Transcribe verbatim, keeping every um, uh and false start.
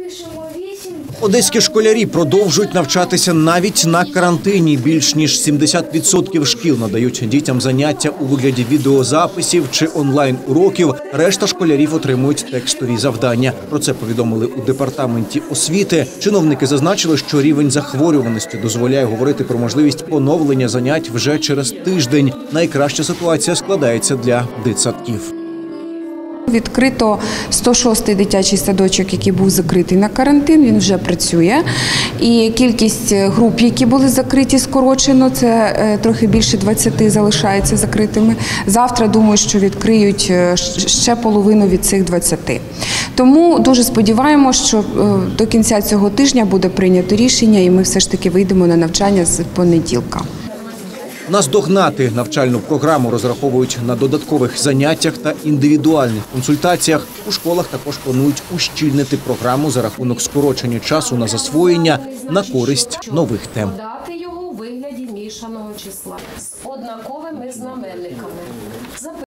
Одеські школярі продовжують навчатися навіть на карантині. Більш ніж сімдесят відсотків шкіл надають дітям заняття у вигляді відеозаписів чи онлайн-уроків. Решта школярів отримують текстові завдання. Про це повідомили у департаменті освіти. Чиновники зазначили, що рівень захворюваності дозволяє говорити про можливість поновлення занять вже через тиждень. Найкраща ситуація складається для дитсадків. Відкрито сто шостий дитячий садочок, який був закритий на карантин, він вже працює. І кількість груп, які були закриті, скорочено, це трохи більше двадцяти залишається закритими. Завтра, думаю, що відкриють ще половину від цих двадцяти. Тому дуже сподіваємося, що до кінця цього тижня буде прийнято рішення і ми все ж таки вийдемо на навчання з понеділка. Наздогнати навчальну програму розраховують на додаткових заняттях та індивідуальних консультаціях. У школах також планують ущільнити програму за рахунок скорочення часу на засвоєння на користь нових тем. Дати його у вигляді мішаного числа з однаковими знаменниками.